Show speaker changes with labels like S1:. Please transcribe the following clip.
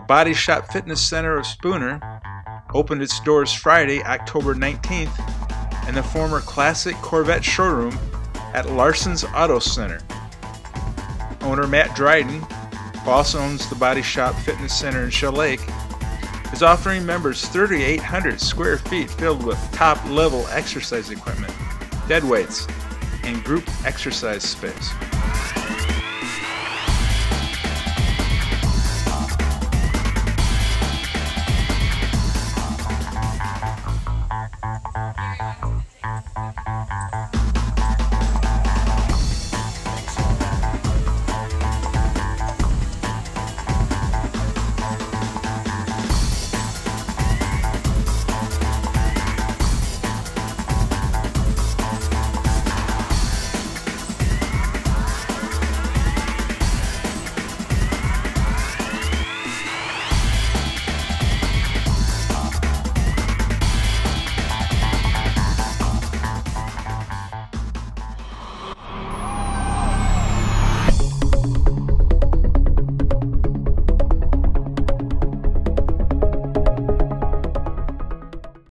S1: Body Shop Fitness Center of Spooner opened its doors Friday, October 19th, in the former Classic Corvette showroom at Larson's Auto Center. Owner Matt Dryden, who also owns the Body Shop Fitness Center in Shell Lake, is offering members 3,800 square feet filled with top-level exercise equipment, dead weights, and group exercise space.